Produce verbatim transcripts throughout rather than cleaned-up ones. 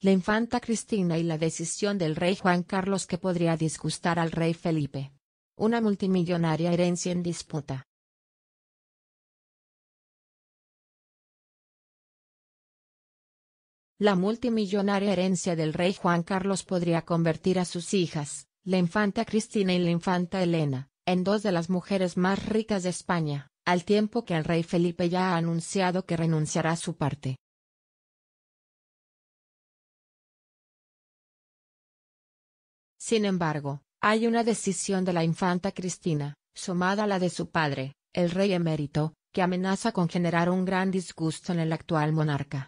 la infanta Cristina y la decisión del rey Juan Carlos que podría disgustar al rey Felipe. Una multimillonaria herencia en disputa. La multimillonaria herencia del rey Juan Carlos podría convertir a sus hijas, la infanta Cristina y la infanta Elena, en dos de las mujeres más ricas de España, al tiempo que el rey Felipe ya ha anunciado que renunciará a su parte. Sin embargo, hay una decisión de la infanta Cristina, sumada a la de su padre, el rey emérito, que amenaza con generar un gran disgusto en el actual monarca.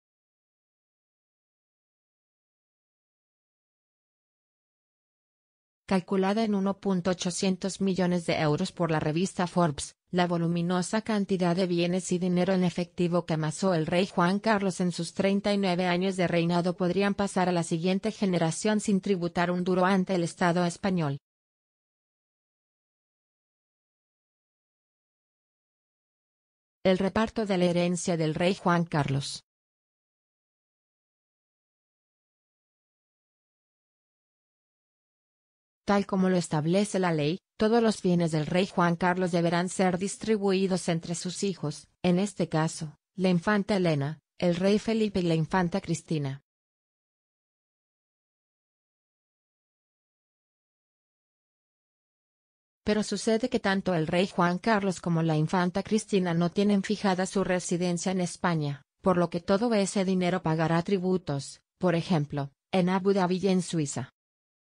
Calculada en uno punto ochocientos millones de euros por la revista Forbes, la voluminosa cantidad de bienes y dinero en efectivo que amasó el rey Juan Carlos en sus treinta y nueve años de reinado podrían pasar a la siguiente generación sin tributar un duro ante el Estado español. El reparto de la herencia del rey Juan Carlos. Tal como lo establece la ley, todos los bienes del rey Juan Carlos deberán ser distribuidos entre sus hijos, en este caso, la infanta Elena, el rey Felipe y la infanta Cristina. Pero sucede que tanto el rey Juan Carlos como la infanta Cristina no tienen fijada su residencia en España, por lo que todo ese dinero pagará tributos, por ejemplo, en Abu Dhabi y en Suiza.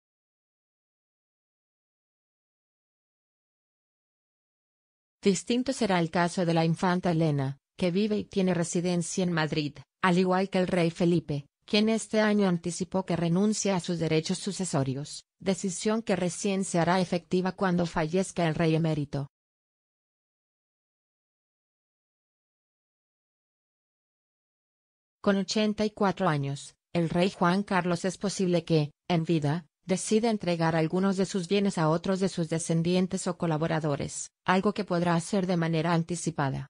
Distinto será el caso de la infanta Elena, que vive y tiene residencia en Madrid, al igual que el rey Felipe, quien este año anticipó que renuncia a sus derechos sucesorios, decisión que recién se hará efectiva cuando fallezca el rey emérito. Con ochenta y cuatro años, el rey Juan Carlos es posible que, en vida, decida entregar algunos de sus bienes a otros de sus descendientes o colaboradores, algo que podrá hacer de manera anticipada.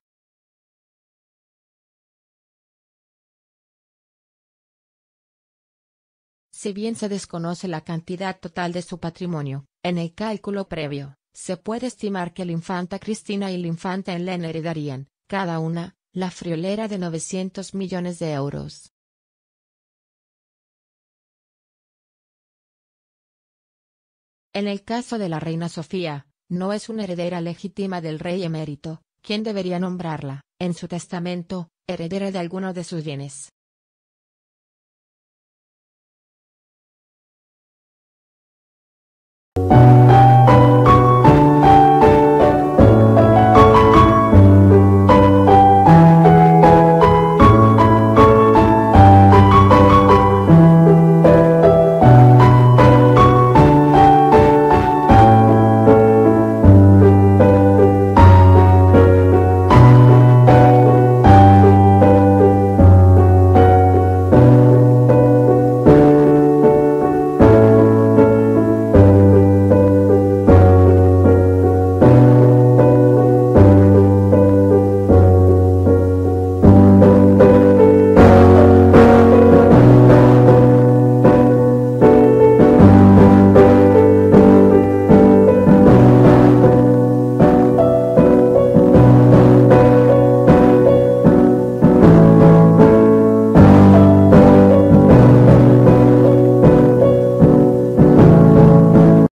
Si bien se desconoce la cantidad total de su patrimonio, en el cálculo previo, se puede estimar que la infanta Cristina y la infanta Elena heredarían, cada una, la friolera de novecientos millones de euros. En el caso de la reina Sofía, no es una heredera legítima del rey emérito, quien debería nombrarla, en su testamento, heredera de alguno de sus bienes.